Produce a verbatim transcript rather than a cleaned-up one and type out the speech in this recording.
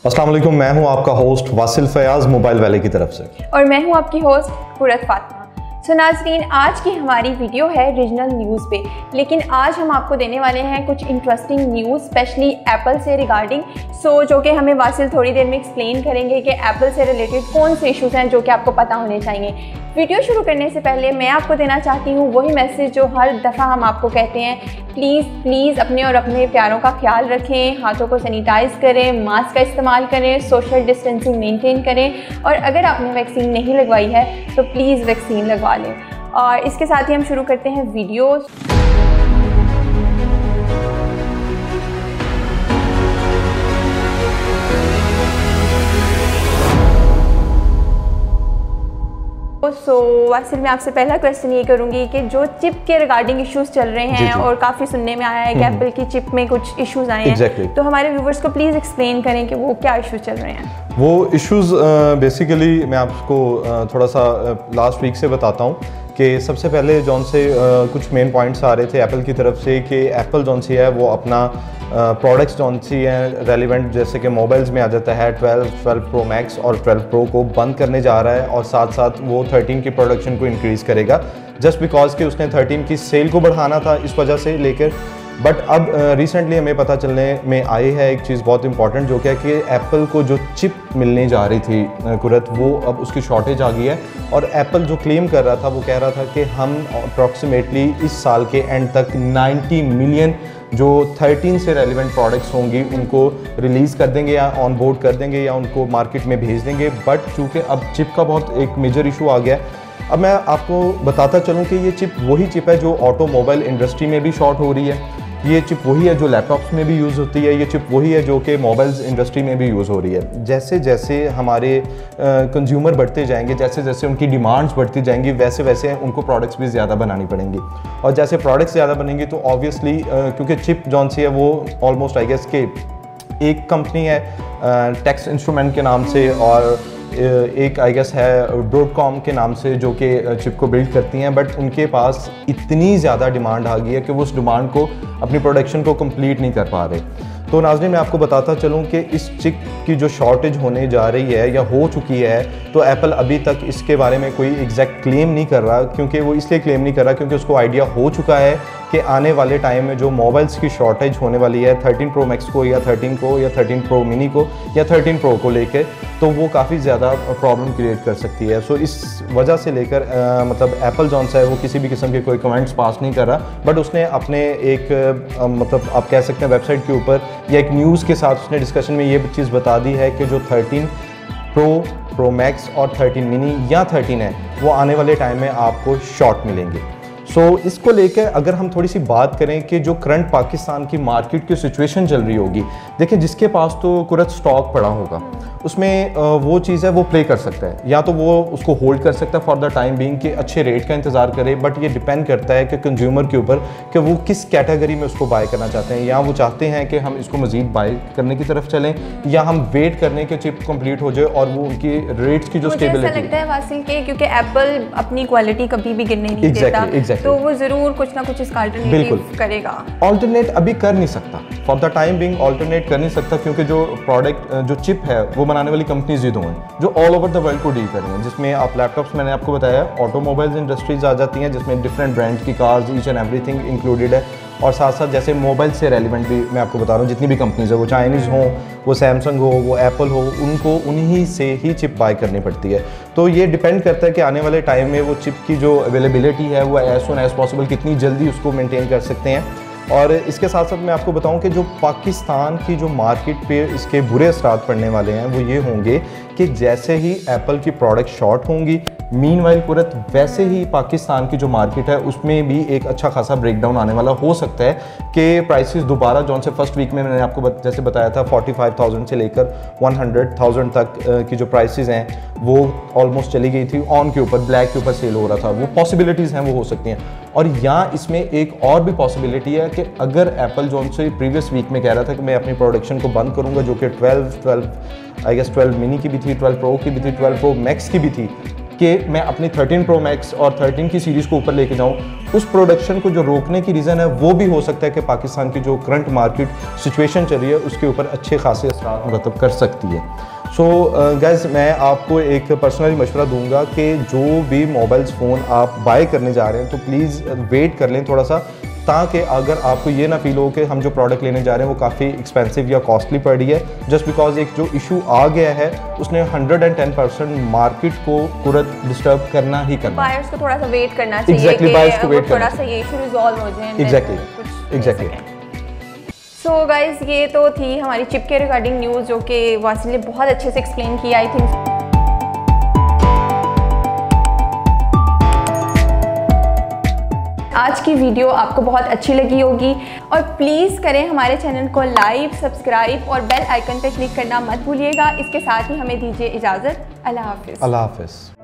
अस्सलाम वालेकुम, मैं हूं आपका होस्ट वासिल फयाज मोबाइल वाले की तरफ से, और मैं हूं आपकी होस्ट कुरत फातिमा। सो नाज़रीन, आज की हमारी वीडियो है रीजनल न्यूज़ पे, लेकिन आज हम आपको देने वाले हैं कुछ इंटरेस्टिंग न्यूज़ स्पेशली एप्पल से रिगार्डिंग। सो जो कि हमें वासिल थोड़ी देर में एक्सप्लेन करेंगे कि एप्पल से रिलेटेड कौन से इश्यूज़ हैं जो कि आपको पता होने चाहिए। वीडियो शुरू करने से पहले मैं आपको देना चाहती हूँ वही मैसेज जो हर दफ़ा हम आपको कहते हैं, प्लीज़ प्लीज़ अपने और अपने प्यारों का ख्याल रखें, हाथों को सैनिटाइज़ करें, मास्क का इस्तेमाल करें, सोशल डिस्टेंसिंग मेंटेन करें, और अगर आपने वैक्सीन नहीं लगवाई है तो प्लीज़ वैक्सीन लगवा लें। और इसके साथ ही हम शुरू करते हैं वीडियो। सो so, वासिल, मैं आपसे पहला क्वेश्चन ये करूंगी कि जो चिप के रिगार्डिंग इश्यूज चल रहे हैं और काफ़ी सुनने में आया है कि एप्पल की चिप में कुछ इश्यूज आए हैं, exactly. तो हमारे व्यूवर्स को प्लीज़ एक्सप्लेन करें कि वो क्या इश्यूज चल रहे हैं। वो इश्यूज बेसिकली uh, मैं आपको uh, थोड़ा सा लास्ट uh, वीक से बताता हूँ कि सबसे पहले जौन से uh, कुछ मेन पॉइंट्स आ रहे थे एप्पल की तरफ से कि एप्पल जौन सी है वो अपना प्रोडक्ट्स uh, जौन सी हैं रेलिवेंट, जैसे कि मोबाइल्स में आ जाता है ट्वेल्व, ट्वेल्व प्रो मैक्स और ट्वेल्व प्रो को बंद करने जा रहा है, और साथ साथ वो थर्टीन की प्रोडक्शन को इंक्रीज़ करेगा जस्ट बिकॉज कि उसने थर्टीन की सेल को बढ़ाना था, इस वजह से लेकर। बट अब रिसेंटली uh, हमें पता चलने में आई है एक चीज़ बहुत इंपॉर्टेंट, जो क्या कि एप्पल को जो चिप मिलने जा रही थी uh, कुरत, वो अब उसकी शॉर्टेज आ गई है। और एप्पल जो क्लेम कर रहा था वो कह रहा था कि हम अप्रॉक्सीमेटली इस साल के एंड तक नाइन्टी मिलियन जो थर्टीन से रेलिवेंट प्रोडक्ट्स होंगी उनको रिलीज़ कर देंगे या ऑन बोर्ड कर देंगे या उनको मार्केट में भेज देंगे। बट चूँकि अब चिप का बहुत एक मेजर इशू आ गया है, अब मैं आपको बताता चलूँ कि ये चिप वही चिप है जो ऑटोमोबाइल इंडस्ट्री में भी शॉर्ट हो रही है, ये चिप वही है जो लैपटॉप्स में भी यूज़ होती है, ये चिप वही है जो कि मोबाइल्स इंडस्ट्री में भी यूज़ हो रही है। जैसे जैसे हमारे कंज्यूमर बढ़ते जाएंगे, जैसे जैसे उनकी डिमांड्स बढ़ती जाएंगी, वैसे वैसे उनको प्रोडक्ट्स भी ज़्यादा बनानी पड़ेंगी, और जैसे प्रोडक्ट्स ज़्यादा बनेंगी तो ऑब्वियसली क्योंकि चिप जौन सी है वो ऑलमोस्ट आई गेस के एक कंपनी है टेक्स इंस्ट्रूमेंट के नाम से, और एक आई गेस है ब्रॉडकॉम के नाम से जो कि चिप को बिल्ड करती हैं। बट उनके पास इतनी ज़्यादा डिमांड आ गई है कि वो उस डिमांड को अपनी प्रोडक्शन को कंप्लीट नहीं कर पा रहे। तो नाज़रीन, मैं आपको बताता चलूँ कि इस चिप की जो शॉर्टेज होने जा रही है या हो चुकी है, तो एप्पल अभी तक इसके बारे में कोई एग्जैक्ट क्लेम नहीं कर रहा, क्योंकि वो इसलिए क्लेम नहीं कर रहा क्योंकि उसको आइडिया हो चुका है कि आने वाले टाइम में जो मोबाइल्स की शॉर्टेज होने वाली है थर्टीन प्रो मैक्स को या थर्टीन को या थर्टीन प्रो मिनी को या थर्टीन प्रो को लेकर, तो वो काफ़ी ज़्यादा प्रॉब्लम क्रिएट कर सकती है। सो इस वजह से लेकर मतलब एप्पल जॉन सा है वो किसी भी किस्म के कोई कमेंट्स पास नहीं कर रहा, बट उसने अपने एक आ, मतलब आप कह सकते हैं वेबसाइट के ऊपर या एक न्यूज़ के साथ उसने डिस्कशन में ये चीज़ बता दी है कि जो थर्टीन प्रो, प्रो मैक्स और थर्टीन मिनी या थर्टीन है वो आने वाले टाइम में आपको शॉर्ट मिलेंगे। सो so, इसको लेकर अगर हम थोड़ी सी बात करें कि जो करंट पाकिस्तान की मार्केट की सिचुएशन चल रही होगी, देखिए जिसके पास तो कुरत स्टॉक पड़ा होगा उसमें वो चीज़ है वो प्ले कर सकता है, या तो वो उसको होल्ड कर सकता है फॉर द टाइम बीइंग कि अच्छे रेट का इंतज़ार करे। बट ये डिपेंड करता है कि कंज्यूमर के ऊपर कि वो किस कैटेगरी में उसको बाय करना चाहते हैं, या वो चाहते हैं कि हम इसको मज़ीद बाय करने की तरफ चलें, या हम वेट करने के चिप कंप्लीट हो जाए और वो उनकी रेट्स की जो स्टेबिलिटी लगता है वासिल के, क्योंकि एप्पल अपनी क्वालिटी कभी भी गिरने नहीं देता, तो वो ज़रूर कुछ ना कुछ इसका अल्टरनेटिव करेगा। ऑल्टरनेट अभी कर नहीं सकता, for the time being alternate कर नहीं सकता, क्योंकि जो प्रोडक्ट जो चिप है वो बनाने वाली कंपनीज ही दो हैं जो ऑल ओवर द वर्ल्ड को डील कर रही हैं, जिसमें आप लैपटॉप्स मैंने आपको बताया ऑटोमोबाइल्स इंडस्ट्रीज आ जाती हैं, जिसमें डिफरेंट ब्रांड की cars each and everything included है, और साथ साथ जैसे मोबाइल से रेलिवेंट भी मैं आपको बता रहा हूँ जितनी भी कंपनीज है, वो चाइनीज़ हों, वो सैमसंग हो, वो एप्पल हो, उनको उन्हीं से ही चिप बाय करनी पड़ती है। तो ये डिपेंड करता है कि आने वाले टाइम में वो चिप की जो अवेलेबिलिटी है वो एज सुन एज पॉसिबल कितनी जल्दी उसको मेंटेन कर सकते हैं। और इसके साथ साथ मैं आपको बताऊं कि जो पाकिस्तान की जो मार्केट पे इसके बुरे असरात पड़ने वाले हैं वो ये होंगे कि जैसे ही एप्पल की प्रोडक्ट शॉर्ट होंगी, मीनवाइल कुरत वैसे ही पाकिस्तान की जो मार्केट है उसमें भी एक अच्छा खासा ब्रेकडाउन आने वाला हो सकता है कि प्राइसेस दोबारा जौन से फर्स्ट वीक में मैंने आपको बत, जैसे बताया था फोर्टी फाइव थाउजेंड से लेकर वन हंड्रेड थाउजेंड तक की जो प्राइसेस हैं वो ऑलमोस्ट चली गई थी, ऑन के ऊपर ब्लैक के ऊपर सेल हो रहा था, वो पॉसिबिलिटीज़ हैं वो हो सकती हैं। और यहाँ इसमें एक और भी पॉसिबिलिटी है कि अगर एप्पल जौन से प्रीवियस वीक में कह रहा था कि मैं अपनी प्रोडक्शन को बंद करूँगा, जो कि twelve twelve I guess twelve mini की भी थी, ट्वेल्व प्रो की भी थी, ट्वेल्व प्रो मैक्स की भी थी, کہ میں اپنی تھرٹین پرو میکس اور تھرٹین کی سیریز کو اوپر لے کے جاؤں, اس پروڈکشن کو جو روکنے کی ریزن ہے وہ بھی ہو سکتا ہے کہ پاکستان کی جو کرنٹ مارکیٹ سچویشن چل رہی ہے اس کے اوپر اچھے خاصے اثرات مرتب کر سکتی ہے. سو گائز میں آپ کو ایک پرسنلی مشورہ دوں گا کہ جو بھی موبائلز فون آپ بائی کرنے جا رہے ہیں تو پلیز ویٹ کر لیں تھوڑا سا, تاکہ اگر آپ کو یہ نہ فیل ہو کہ ہم جو پروڈکٹ لینے جا رہے ہیں وہ کافی ایکسپینسو یا کاسٹلی پڑ رہی ہے, جسٹ بیکاز ایک جو ایشو آ گیا ہے اس نے hundred and ten percent market کو قرت ڈسٹرب کرنا ہی کرنا. بائرس کو تھوڑا سا ویٹ کرنا چاہیے کہ تھوڑا سا یہ ایشو ریزالو ہو جائے. Exactly exactly. سو گائز یہ تو تھی ہماری چپ کے ریگارڈنگ نیوز جو کہ واسل نے بہت اچھے سے ایکسپلین کی. آئی تھنک آج کی ویڈیو آپ کو بہت اچھی لگی ہوگی, اور پلیز کریں ہمارے چینل کو لائک, سبسکرائب اور بیل آئیکن پہ کلک کرنا مت بھولیے گا. اس کے ساتھ ہی ہمیں دیجیے اجازت. اللہ حافظ. اللہ حافظ.